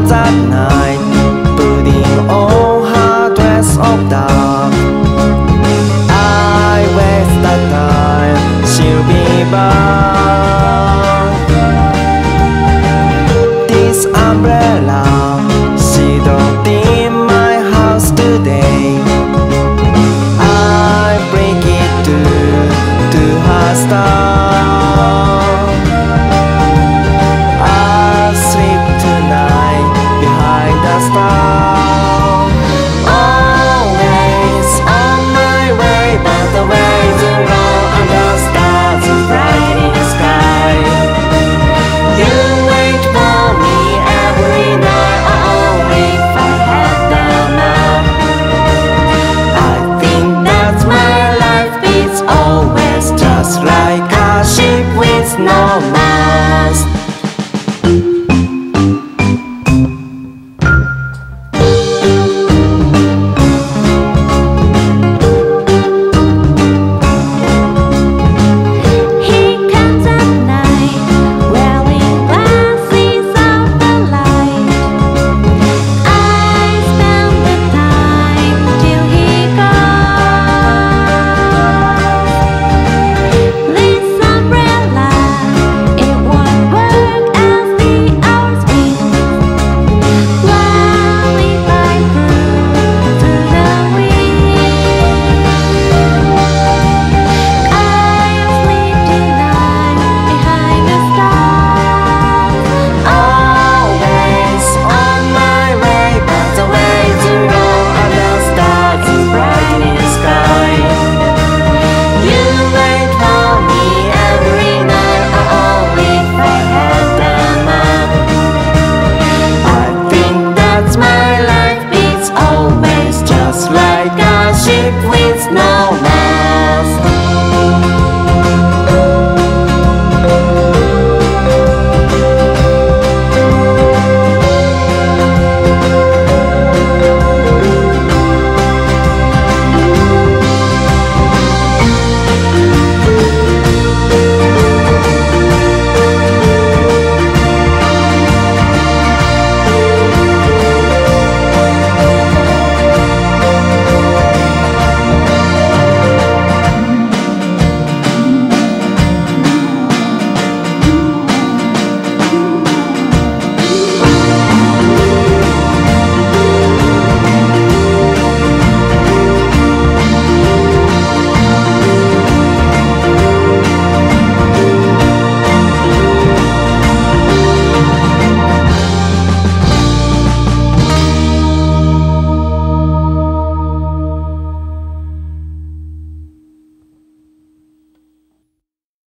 that night, putting on her dress of dark. I waste the time, she'll be back. This umbrella, she don't in my house today. I break it to her style. I'll sleep tonight behind the star. Always on my way, but the way to go under stars is bright in the sky. You wait for me every night, only if I had the map. I think that's my life, it's always just like a ship with no mast. Like a ship